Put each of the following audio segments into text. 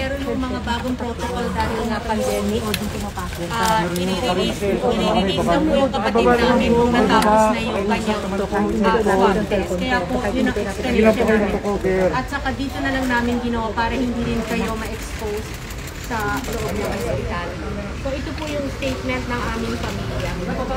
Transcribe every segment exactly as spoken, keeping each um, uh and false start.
pero yung mga bagong protocol dahil nga pandemic, uh, i-release i-release na po yung kapatid namin kung natapos na yung kanyang uh, swab test. Kaya po yun ang explanation namin. At saka dito na lang namin ginawa para hindi rin kayo ma-expose sa loob ng hospital. So ito po yung statement ng aming pamilya.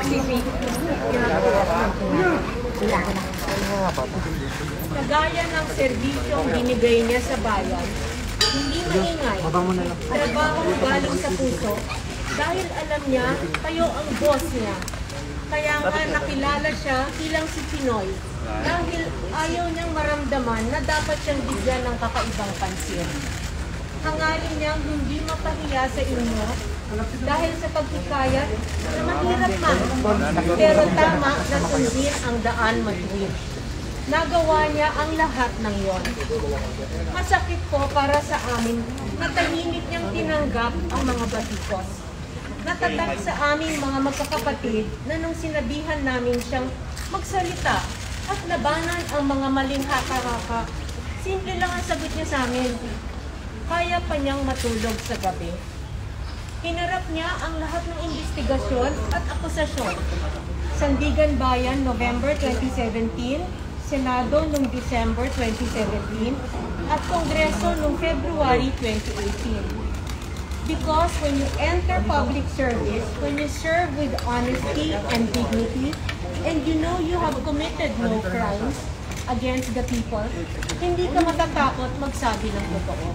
Kagaya ng serbisyong binigay niya sa bayan, hindi maingay, trabaho galing sa puso, dahil alam niya, kayo ang boss niya. Kaya nga nakilala siya bilang si Pinoy, dahil ayaw niyang maramdaman na dapat siyang bigyan ng kakaibang pansin. Hangarin niyang hindi mapahiya sa inyo dahil sa pagkikayat na mahirap man, pero tama na sundin ang daan matuwid. Nagawa niya ang lahat ng yon. Masakit po para sa amin na tahimik niyang tinanggap ang mga batikos. Natatag sa aming mga magkakapatid na nung sinabihan namin siyang magsalita at labanan ang mga maling haka-haka, simple lang ang sagot niya sa amin. Kaya pa niyang matulog sa gabi. Hinarap niya ang lahat ng investigasyon at akusasyon. Sandigan Bayan, November twenty seventeen, Senado noong December twenty seventeen, at Kongreso noong February twenty eighteen. Because when you enter public service, when you serve with honesty and dignity, and you know you have committed no crimes against the people, hindi ka matatakot magsabi ng totoo.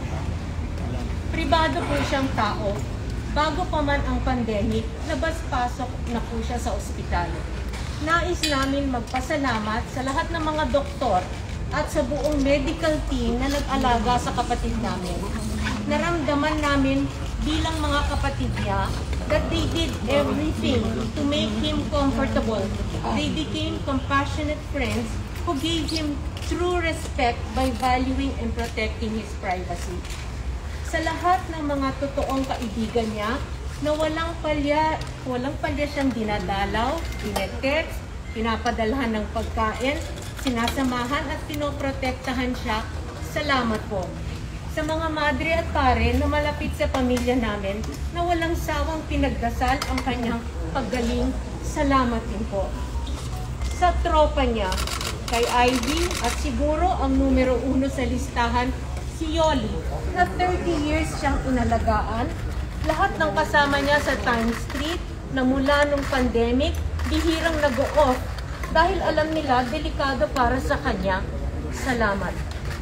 Pribado po siyang tao. Bago pa man ang pandemic, labas-pasok na po siya sa ospital. Nais namin magpasalamat sa lahat ng mga doktor at sa buong medical team na nag-alaga sa kapatid namin. Naramdaman namin bilang mga kapatid niya that they did everything to make him comfortable. They became compassionate friends who gave him true respect by valuing and protecting his privacy. Sa lahat ng mga totoong kaibigan niya, na walang palya, walang palya siyang dinadalaw, dinetext, pinapadalhan ng pagkain, sinasamahan at pinoprotektahan siya, salamat po. Sa mga madre at pare na malapit sa pamilya namin, na walang sawang pinagdasal ang kanyang paggaling, salamat din po. Sa tropa niya, kay Ivy at siguro ang numero uno sa listahan, si Yoli, na thirty years siyang inalagaan. Lahat ng kasama niya sa Times Street na mula nung pandemic, bihirang nag-o-off dahil alam nila delikado para sa kanya. Salamat.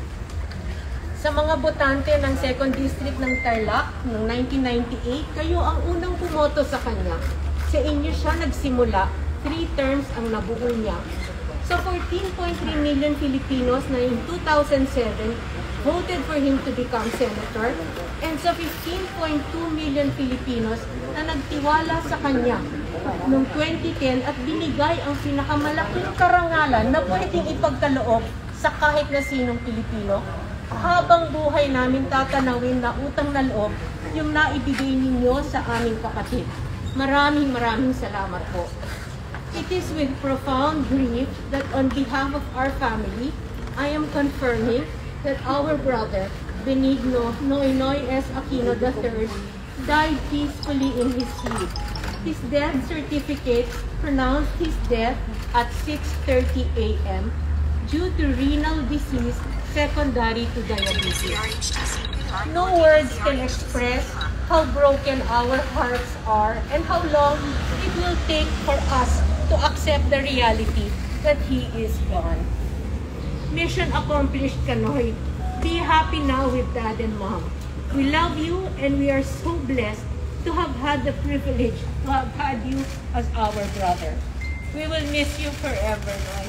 Sa mga botante ng second District ng Tarlac noong nineteen ninety-eight, kayo ang unang pumoto sa kanya. Sa inyo siya nagsimula, three terms ang nabuo niya. Sa fourteen point three million Filipinos na in two thousand seven, voted for him to become senator, and sa fifteen point two million Filipinos na nagtiwala sa kanya noong twenty ten at binigay ang pinakamalaking karangalan na pwedeng ipagkaloob sa kahit na sinong Pilipino. Habang buhay namin tatanawin na utang na loob yung naibigay ninyo sa aming kapatid. Maraming maraming salamat po. It is with profound grief that on behalf of our family, I am confirming that our brother, Benigno Noynoy S. Aquino the third, died peacefully in his sleep. His death certificate pronounced his death at six thirty a m due to renal disease secondary to diabetes. No words can express how broken our hearts are and how long it will take for us to accept the reality that he is gone. Mission accomplished, Kanoy. Be happy now with Dad and Mom. We love you and we are so blessed to have had the privilege to have had you as our brother. We will miss you forever, Noy.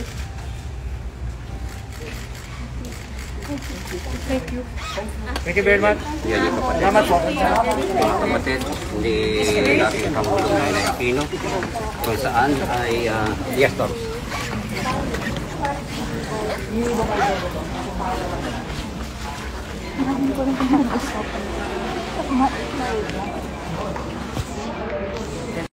Thank you. Thank you very much. Yan yung kapatid. Salamat po. Kapatid, hindi lalaki Pangulo na Aquino, kung saan ay uh, Diastor. Hindi ko rin kung mag-stop.